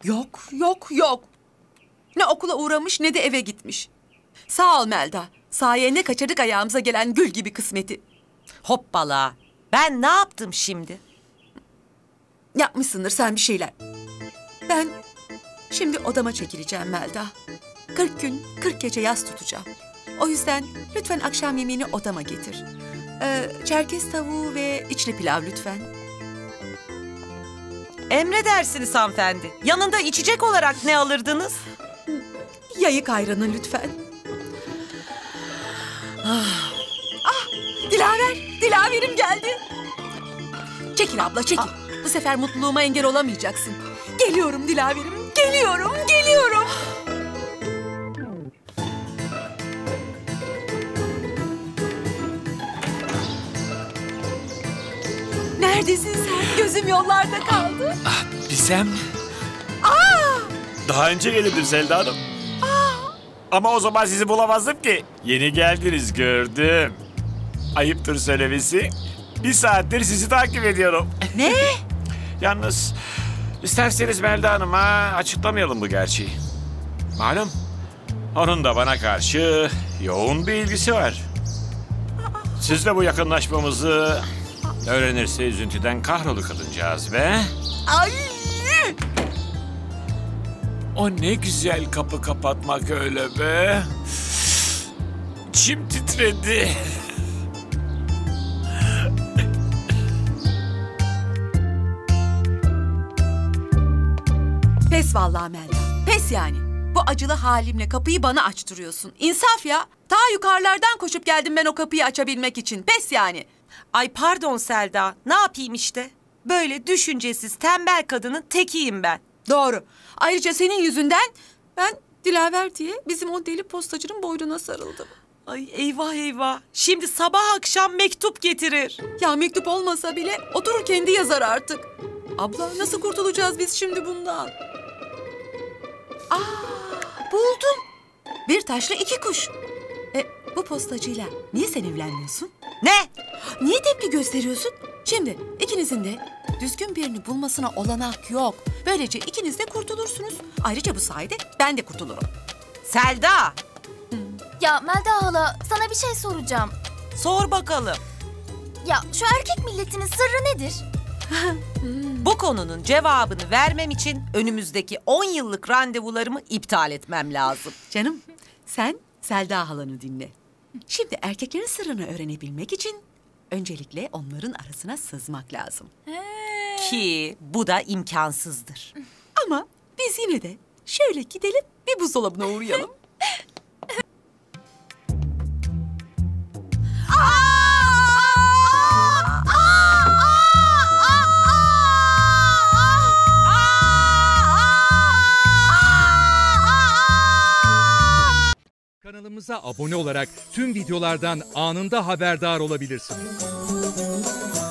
Yok, yok, yok. Ne okula uğramış ne de eve gitmiş. Sağ ol Melda. Sayende kaçırdık ayağımıza gelen gül gibi kısmeti. Hoppala. Ben ne yaptım şimdi? Yapmışsındır sen bir şeyler. Ben şimdi odama çekileceğim Melda. 40 gün, 40 gece yas tutacağım. O yüzden lütfen akşam yemeğini odama getir. Çerkez tavuğu ve içli pilav lütfen. Emredersiniz hanımefendi. Yanında içecek olarak ne alırdınız? Yayık ayranı lütfen. Dilaver, Dilaver'im geldi. Çekil abla, çekil. Bu sefer mutluluğuma engel olamayacaksın. Geliyorum Dilaver'im, geliyorum, geliyorum. Neredesin sen? Gözüm yollarda kaldı. Bilsem. Daha önce gelirdim Selda Hanım. Ama o zaman sizi bulamazdım ki. Yeni geldiniz gördüm. Ayıptır söylemesi. 1 saattir sizi takip ediyorum. Ne? Yalnız isterseniz Melda Hanım'a açıklamayalım bu gerçeği. Malum onun da bana karşı yoğun bir ilgisi var. Sizle bu yakınlaşmamızı öğrenirse üzüntüden kahrolur kadıncağız be. Ay! O ne güzel kapı kapatmak öyle be. İçim titredi. Pes vallahi Melda. Pes yani. Bu acılı halimle kapıyı bana açtırıyorsun. İnsaf ya. Ta yukarılardan koşup geldim ben o kapıyı açabilmek için. Pes yani. Ay pardon Selda. Ne yapayım işte? Böyle düşüncesiz, tembel kadının tekiyim ben. Doğru. Ayrıca senin yüzünden ben Dilaver diye bizim o deli postacının boynuna sarıldım. Ay eyvah eyvah. Şimdi sabah akşam mektup getirir. Ya mektup olmasa bile oturur kendi yazar artık. Abla nasıl kurtulacağız biz şimdi bundan? Buldum. Bir taşla 2 kuş. Bu postacıyla niye sen evlenmiyorsun? Ne? Niye tepki gösteriyorsun? Şimdi ikinizin de düzgün birini bulmasına olanak yok. Böylece ikiniz de kurtulursunuz. Ayrıca bu sayede ben de kurtulurum. Selda. Ya Melda hala sana bir şey soracağım. Sor bakalım. Ya şu erkek milletinin sırrı nedir? Bu konunun cevabını vermem için önümüzdeki 10 yıllık randevularımı iptal etmem lazım. Canım sen Selda halanı dinle. Şimdi erkeklerin sırrını öğrenebilmek için öncelikle onların arasına sızmak lazım. Ki bu da imkansızdır. Ama biz yine de şöyle gidelim bir buzdolabına uğrayalım. Kanalımıza abone olarak tüm videolardan anında haberdar olabilirsiniz.